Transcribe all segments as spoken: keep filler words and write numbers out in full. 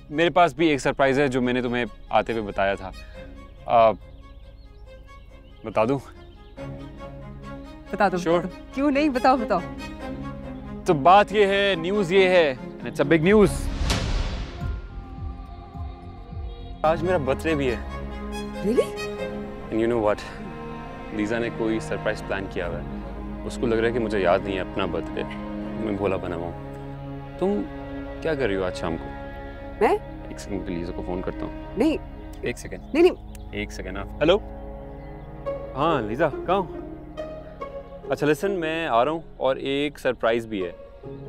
मेरे पास भी एक सरप्राइज है जो मैंने तुम्हें आते हुए बताया था। आ, बता दूं? बता दो। Sure. क्यों नहीं, बताओ बताओ। तो बात ये है, न्यूज़ ये है, इट्स अ बिग न्यूज़। आज मेरा बर्थडे भी है। Really? And you know what, Liza ने कोई सरप्राइज प्लान किया हुआ है। उसको लग रहा है कि मुझे याद नहीं है अपना बर्थडे, मैं भोला बना हुआ हूँ। तुम क्या कर रही हो आज शाम को? मैं? एक सेकंड, लीजा को फोन करता हूँ। नहीं। एक सेकंड। नहीं नहीं। एक सेकंड आप। हेलो। हाँ लीजा, कहाँ हो? अच्छा लिसन, मैं आ रहा हूँ और एक सरप्राइज भी है।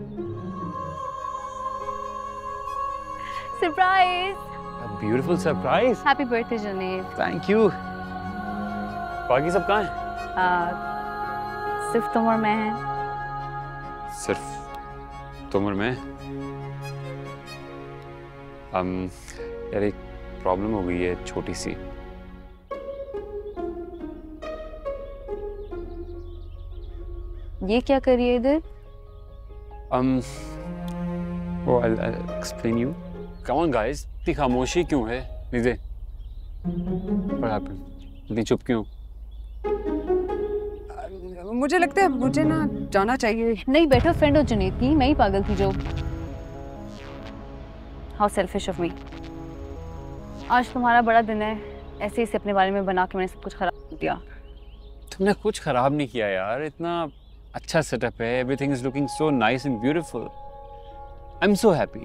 Surprise. Beautiful surprise. Happy birthday Junaid. Thank you. बाकी सब कहाँ हैं? uh, सिर्फ तुम और मैं हैं। सिर्फ तुम और मैं? um, यार एक प्रॉब्लम हो गई है छोटी सी। ये क्या करिए इधर? um, oh, I'll, I'll explain you. Come on guys, इतनी खामोशी क्यों है? लीजिए। What happened? इतनी चुप क्यों? मुझे लगता है मुझे ना जाना चाहिए। नहीं, बैठो, फ्रेंड हो जुनैद की, मैं ही पागल थी जो। How selfish of me. आज तुम्हारा बड़ा दिन है, ऐसे ही से अपने बारे में बना के मैंने सब कुछ खराब कर दिया। तुमने कुछ खराब नहीं किया यार, इतना अच्छा सेटअप है, everything is looking so nice and beautiful. I am so happy.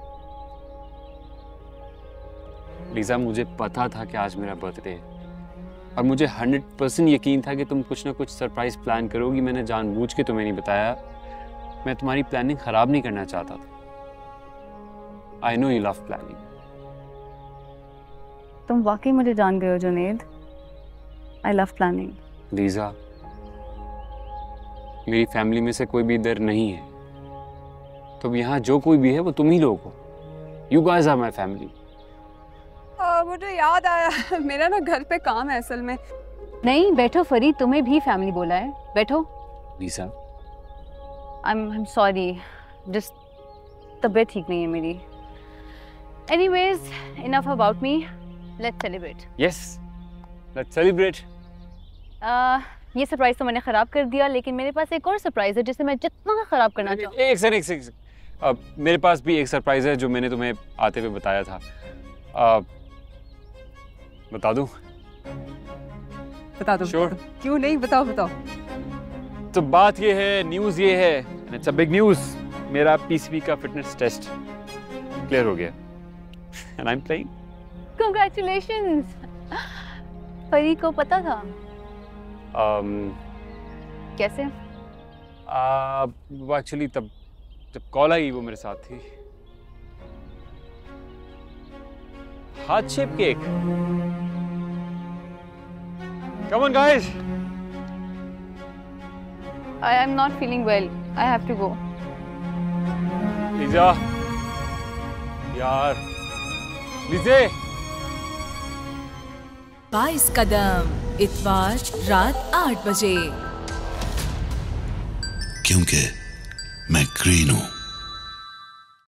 Liza, मुझे पता था कि आज मेरा बर्थडे है और मुझे हंड्रेड परसेंट यकीन था कि तुम कुछ ना कुछ सरप्राइज प्लान करोगी। मैंने जानबूझ के तुम्हें नहीं बताया, मैं तुम्हारी प्लानिंग खराब नहीं करना चाहता था। I know you love planning. तुम वाकई मुझे जान गए हो Junaid. I love planning. Liza, मेरी फैमिली में से कोई भी इधर नहीं है, तो यहाँ जो कोई भी है वो तुम ही लोग हो। You guys are my family. मुझे याद आया, मेरा ना घर पे काम है असल में। नहीं, बैठो फरीद, तुम्हें भी फैमिली बोला है, बैठो। Liza, I am sorry, just तबीयत ठीक नहीं है मेरी। Anyways, enough about me, let's celebrate. Yes, let's celebrate. ये सरप्राइज तो मैंने खराब कर दिया, लेकिन मेरे पास एक और सरप्राइज है जिसे मैं जितना खराब करना चाहूँ। एक सेकंड, एक सेकंड। अब मेरे पास भी एक सरप्राइज है जो मैंने तुम्हें आते हुए बताया था। आ, बता दूं? बता दो। Sure. क्यों नहीं, बताओ बताओ। तो बात ये है, न्यूज़ ये है, इट्स अ बिग न्यूज़। मेरा पीसीबी का फिटनेस टेस्ट क्लियर हो गया and I am playing. Congratulations. Farid को पता था? um, कैसे? आ, वो एक्चुअली तब जब कॉल आई वो मेरे साथ थी। Heart shape cake. Come on guys. I am not feeling well. I have to go. Liza, यार, लीजे। बाईस कदम, इतवार रात आठ बजे। क्योंकि मैं ग्रीन हूं।